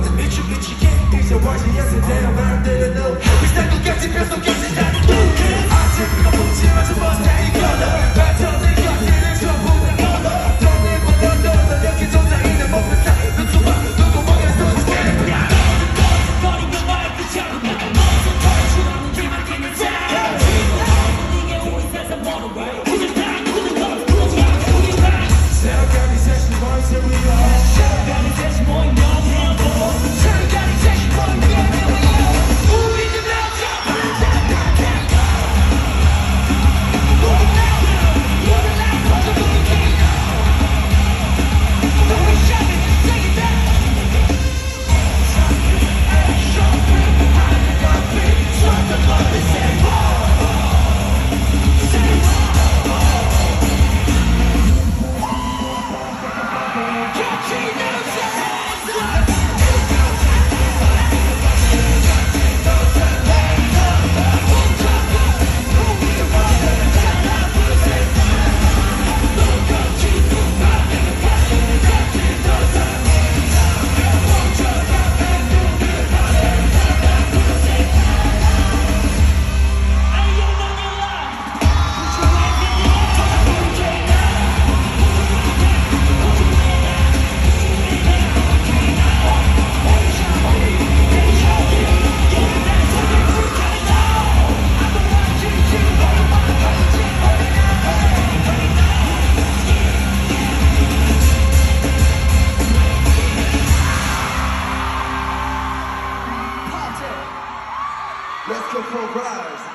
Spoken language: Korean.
완전 미치게 이제 월시에서 내 마음대로 너 비싼 것 같이 뼛속까지 나는 아직도 묻지 마저 먼저 이거다 맞춰진 것들을 전부 다 얻어 돈을 벌어도 넌 이렇게 정상이는 못 뺐다 눈 봐 누구 먹여 손짓해 버리면 말 그처럼 나가 너도 털어주는 길만 뛰는 자 이게 우리 세상 모든 걸 세어가니 셋이 모인 세우여 세어가니 셋이 모인 명령 세어가니 셋이 모인 명령이여 우리는 Let's go for a rise.